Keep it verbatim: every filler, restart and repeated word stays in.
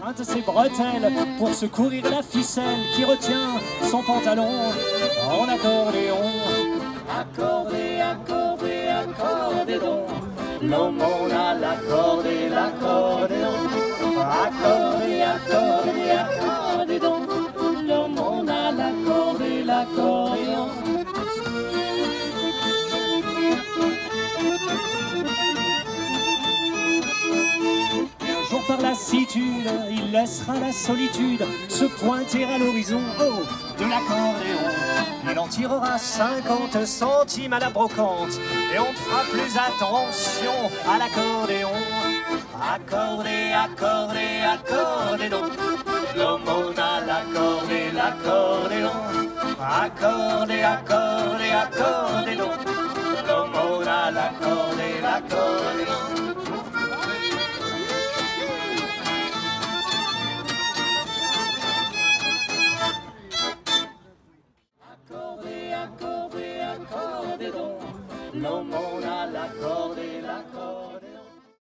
un de ses bretelles pour secourir la ficelle qui retient son pantalon en accordéon. Accordé, accordé, accordéon. L'homme on a l'accordé, l'accordéon. Accordé, accordé, accordéon. L'homme on a l'accordé, l'accordéon. Par lassitude, il laissera la solitude se pointer à l'horizon, oh, de l'accordéon. Il en tirera cinquante centimes à la brocante et on ne fera plus attention à l'accordéon. Accordé, accordé, accordéon. L'homme on a l'accordé, l'accordéon. Accordé, accordé, accordéon. L'homme on a l'accordé, l'accordéon. Accordé, accordé, accordéon. L'homme on a l'accordé.